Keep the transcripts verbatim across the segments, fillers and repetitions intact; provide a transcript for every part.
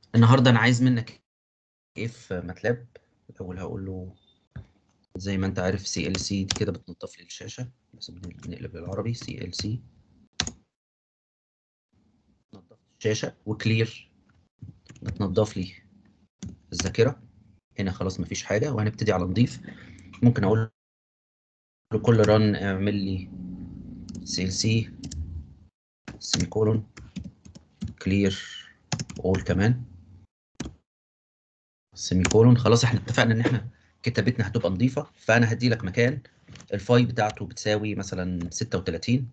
النهارده انا عايز منك ايه في ماتلاب. الاول هقول له زي ما انت عارف سي ال سي دي كده بتنضف لي الشاشه، بس بنقلب للعربي. سي ال سي بتنضف الشاشه، وكلير بتنضف لي الذاكره. هنا خلاص مفيش حاجه وهنبتدي على نضيف. ممكن اقول له كل ران اعمل لي سي ال سي سيمي كولون كلير اول كمان سيمي كولون. خلاص احنا اتفقنا ان احنا كتابتنا هتبقى نظيفه، فانا هدي لك مكان الفاي بتاعته بتساوي مثلا ستة وتلاتين،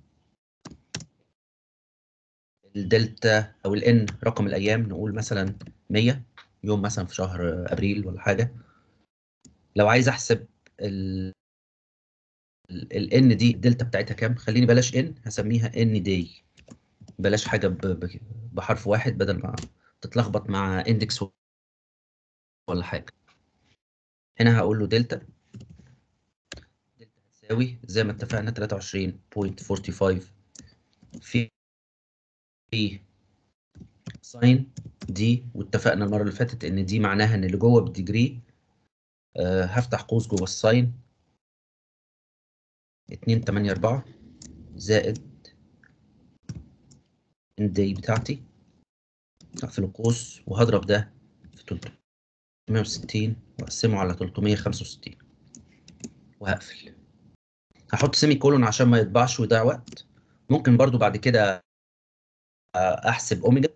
الدلتا او الان رقم الايام نقول مثلا مية يوم مثلا في شهر ابريل ولا حاجه. لو عايز احسب الان دي الدلتا بتاعتها كام، خليني بلاش ان، هسميها ان داي. بلاش حاجه ب- ب- بحرف واحد بدل ما تتلخبط مع اندكس ولا حاجه. هنا هقول له دلتا دلتا هتساوي زي ما اتفقنا تلاتة وعشرين فاصلة خمسة وأربعين في في ساين دي، واتفقنا المره اللي فاتت ان دي معناها ان اللي جوه بالديجري. أه هفتح قوس جوه الساين اتنين تمانية أربعة زائد الدي بتاعتي، اقفل القوس وهضرب ده في تلتمية وستين واقسمه على تلتمية وخمسة وستين وهقفل. هحط سيمي كولون عشان ما يطبعش ويضيع وقت. ممكن برضو بعد كده احسب اوميجا،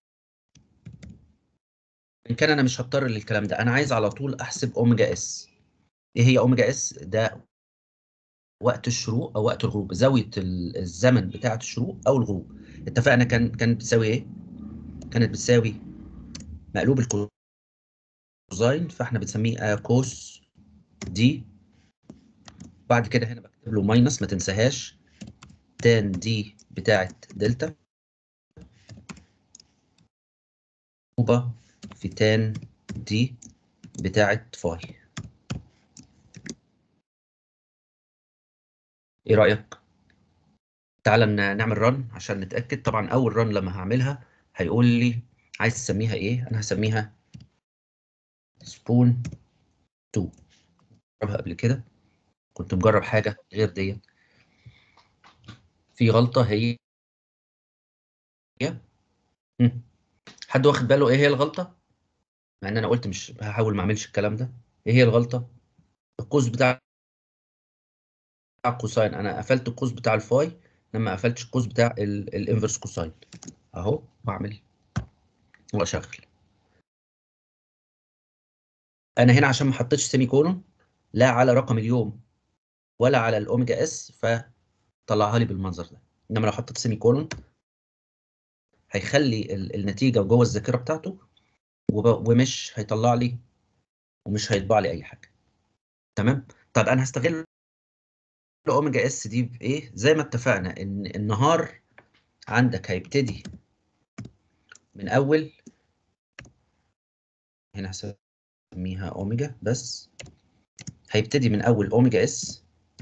ان كان انا مش هضطر للكلام ده. انا عايز على طول احسب اوميجا اس. ايه هي اوميجا اس؟ ده وقت الشروق او وقت الغروب، زاويه ال- الزمن بتاعه الشروق او الغروب. اتفقنا كان كانت بتساوي ايه؟ كانت بتساوي مقلوب الكوزاين، فاحنا بنسميه آه كوس دي. بعد كده هنا بكتب له ماينس، ما تنساهاش، تان دي بتاعت دلتا مضروبة في تان دي بتاعت فاي. ايه رأيك؟ تعالى ن- نعمل رن عشان نتأكد. طبعا اول رن لما هعملها هيقول لي عايز تسميها ايه. انا هسميها سبون اتنين. جربها قبل كده، كنت مجرب حاجة غير دي. في غلطة هي مم. حد واخد باله ايه هي الغلطة؟ مع ان انا قلت مش هحاول ما اعملش الكلام ده. ايه هي الغلطة؟ القوس بتاع الكوساين، انا قفلت القوس بتاع الفاي لما قفلتش القوس بتاع ال- الانفرس كوساين. اهو واعمل واشغل. انا هنا عشان ما حطيتش سيمي كولون لا على رقم اليوم ولا على الاوميجا اس، فطلعها لي بالمنظر ده. انما لو حطيت سيمي كولون هيخلي ال- النتيجه جوه الذاكره بتاعته، وب- ومش هيطلع لي ومش هيطبع لي اي حاجه. تمام. طب انا هستغل الاوميجا اس دي بايه؟ زي ما اتفقنا ان النهار عندك هيبتدي من اول، هنا هسميها اوميجا بس، هيبتدي من اول اوميجا اس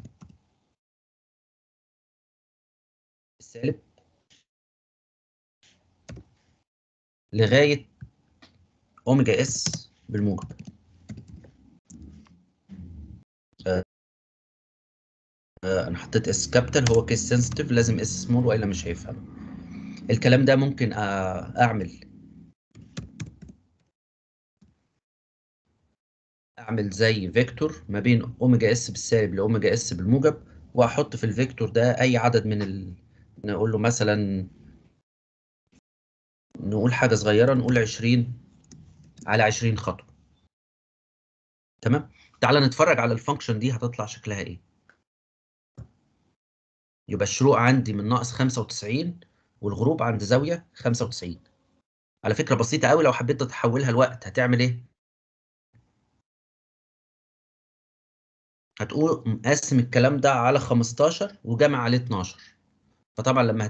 السالب لغايه اوميجا اس بالموجب. آه، آه، انا حطيت اس كابيتال، هو كيس سنسيتيف لازم اس سمول والا مش هيفهم الكلام ده. ممكن آه، اعمل اعمل زي فيكتور ما بين اوميجا اس بالسالب لاوميجا اس بالموجب، واحط في الفيكتور ده اي عدد من ال... نقول له مثلا، نقول حاجه صغيره، نقول عشرين على عشرين خطوه. تمام. تعال نتفرج على الفانكشن دي هتطلع شكلها ايه. يبقى الشروق عندي من ناقص خمسة وتسعين والغروب عند زاويه خمسة وتسعين. على فكره بسيطه قوي، لو حبيت تحولها لوقت هتعمل ايه؟ هتقول مقسم الكلام ده على خمستاشر وجمع عليه اتناشر. فطبعا لما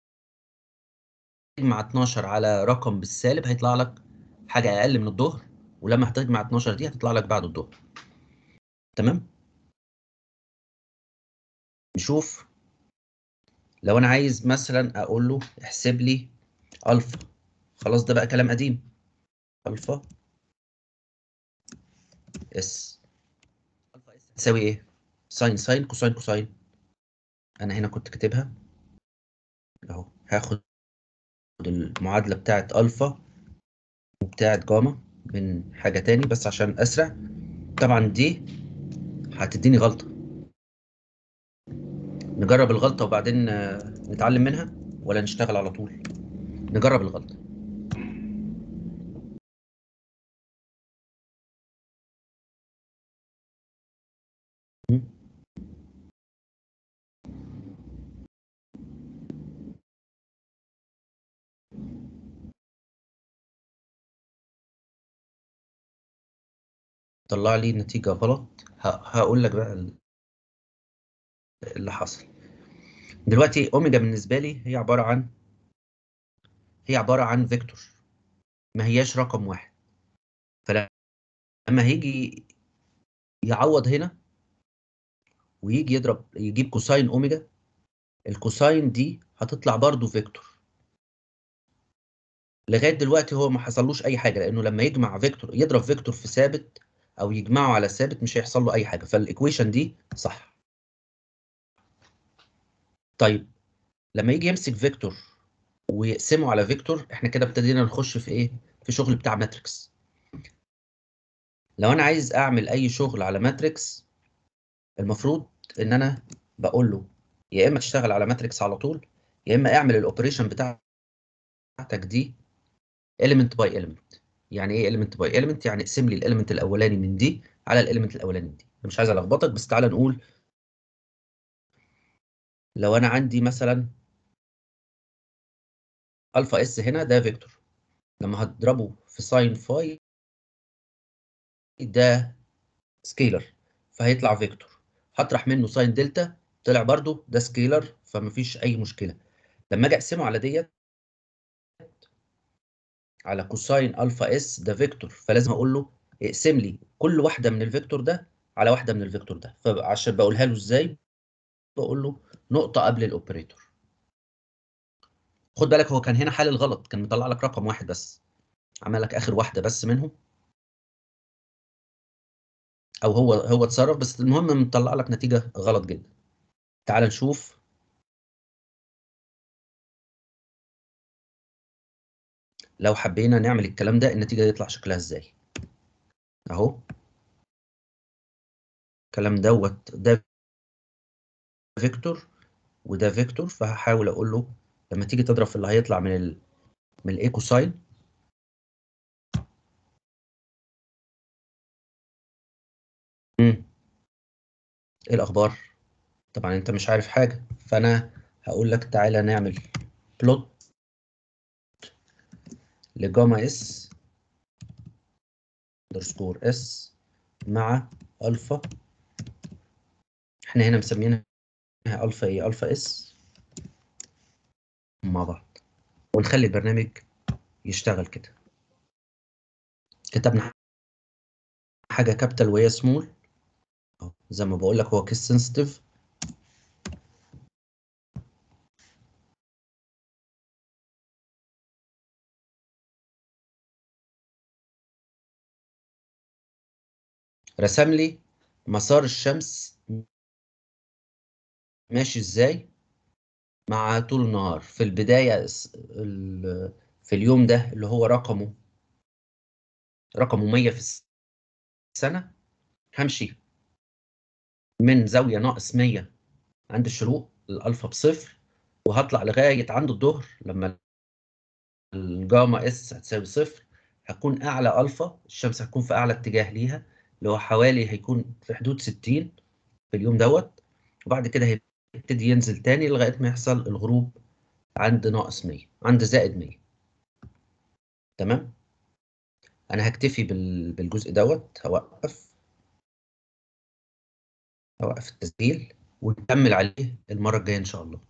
هتجمع اتناشر على رقم بالسالب هيطلع لك حاجه اقل من الظهر، ولما هتجمع اتناشر دي هتطلع لك بعد الظهر. تمام. نشوف. لو انا عايز مثلا اقول له احسب لي الفا، خلاص ده بقى كلام قديم. الفا اس تساوي ايه؟ ساين ساين كوساين كوساين. انا هنا كنت كاتبها اهو، هاخد المعادله بتاعت الفا وبتاعت جاما من حاجه تاني بس عشان اسرع. طبعا دي هتديني غلطه، نجرب الغلطه وبعدين نتعلم منها ولا نشتغل على طول؟ نجرب الغلطه. طلع لي نتيجه غلط. هقول لك بقى اللي حصل دلوقتي. اوميجا بالنسبه لي هي عباره عن هي عباره عن فيكتور، ما هياش رقم واحد. فلما هيجي يعوض هنا ويجي يضرب يجيب كوساين اوميجا، الكوساين دي هتطلع برضو فيكتور. لغايه دلوقتي هو ما حصلوش اي حاجه، لانه لما يجمع فيكتور يضرب فيكتور في ثابت او يجمعه على ثابت مش هيحصل له اي حاجه، فالايكويشن دي صح. طيب لما يجي يمسك فيكتور ويقسمه على فيكتور، احنا كده ابتدينا نخش في ايه؟ في شغل بتاع ماتريكس. لو انا عايز اعمل اي شغل على ماتريكس، المفروض ان انا بقول له يا اما تشتغل على ماتريكس على طول، يا اما اعمل الاوبريشن بتاعتك دي element by element. يعني ايه element by element؟ يعني اقسم لي الاليمنت الاولاني من دي على الاليمنت الاولاني من دي. أنا مش عايز الخبطك بس تعالى نقول لو انا عندي مثلا الفا اس هنا ده فيكتور، لما هتضربه في ساين فاي ده سكيلر فهيطلع فيكتور. هطرح منه ساين دلتا طلع برضو ده سكيلر فمفيش اي مشكله. لما اجي اقسمه على ديت على كوساين الفا اس ده فيكتور، فلازم اقول له اقسم لي كل واحده من الفيكتور ده على واحده من الفيكتور ده. فعشان بقولها له ازاي؟ بقول له نقطه قبل الاوبريتور. خد بالك هو كان هنا حل الغلط، كان مطلع لك رقم واحد بس، عمل لك اخر واحده بس منهم، او هو هو اتصرف بس المهم مطلع لك نتيجه غلط جدا. تعال نشوف. لو حبينا نعمل الكلام ده النتيجه يطلع شكلها ازاي؟ اهو الكلام دوت ده فيكتور وده فيكتور، فهحاول اقول له لما تيجي تضرب في اللي هيطلع من ال من الايكوساين. امم ايه الاخبار؟ طبعا انت مش عارف حاجه، فانا هقول لك تعالى نعمل بلوت لجاما اس اندرسكور اس مع الفا. احنا هنا مسمينها الفا ايه؟ الفا اس مع بعض، ونخلي البرنامج يشتغل كده. كتبنا حاجه كابيتال وهي سمول، زي ما بقول لك هو كيس سنسيتيف. رسم لي مسار الشمس ماشي ازاي مع طول النهار. في البدايه في اليوم ده اللي هو رقمه رقمه مية في السنه، همشي من زاويه ناقص مية عند الشروق الالفا بصفر، وهطلع لغايه عند الظهر لما الجاما اس هتساوي صفر. هتكون اعلى الفا، الشمس هتكون في اعلى اتجاه ليها اللي هو حوالي هيكون في حدود ستين في اليوم دوت، وبعد كده هيبتدي ينزل تاني لغايه ما يحصل الغروب عند ناقص مية، عند زائد مية. تمام. انا هكتفي بال- بالجزء دوت. هوقف هوقف التسجيل ونكمل عليه المره الجايه ان شاء الله.